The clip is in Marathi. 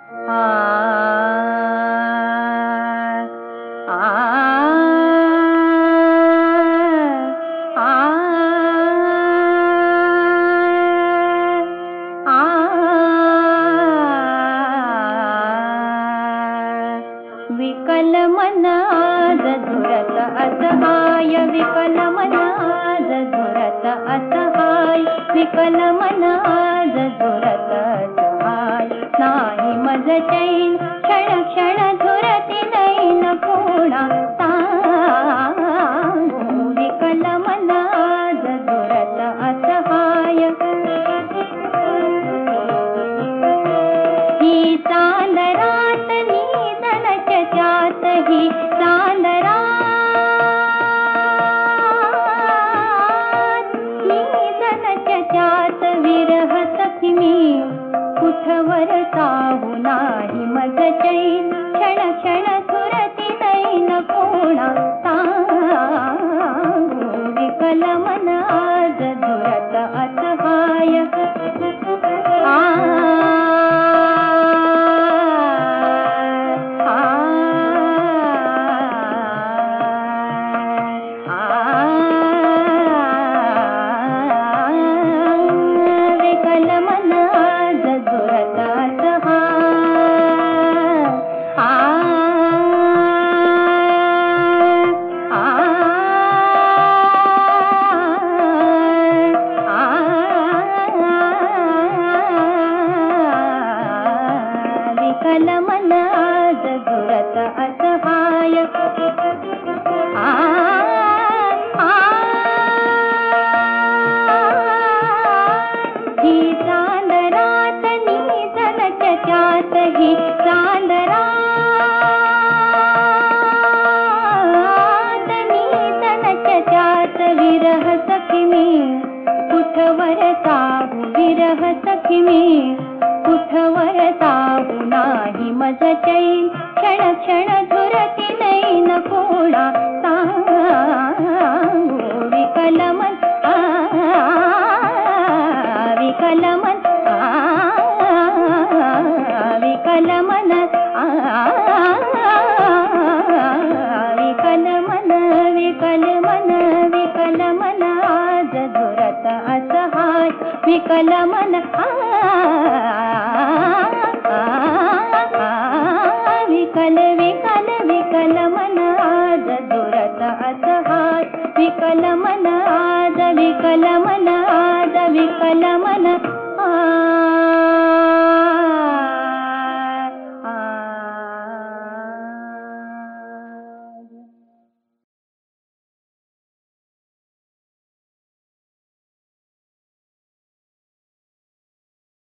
आ आ विकल मन आज झुरत असहाय, विकल मन आज झुरत असहाय, विकल मन आज झुरत असहाय. नाही मज चैन क्षण क्षण झुरती नैन कोणा सांगू, विकल मन आज झुरत असहाय. ही चांदरात निधनच्या त्यात, ही चांदरात निधनच्या त्यात विरह सखी मी कुठवर साहू. नाही मज चैन क्षण क्षण झुरती नैन कोणा सांगू, विकल मन आज झुरत असहाय. विकल मन आज झुरत विकल मन आज झुरत असहाय. ही चांदरात निधनच्या त्यात, ही चांदरात निधनच्या त्यात विरह सखी मी कुठवर साहू, विरह सखी मी कुठवर साहू. नाही मज चैन क्षण क्षण झुरती नैन कोणा सांगू, विकल मन विकल मन विकल मन विकल मन विकल मन विकल मन आज झुरत असहाय. विकल मन विकल विकल विकल मन आज झुरत असहाय. विकल मन आज, विकल मन आज, विकल मन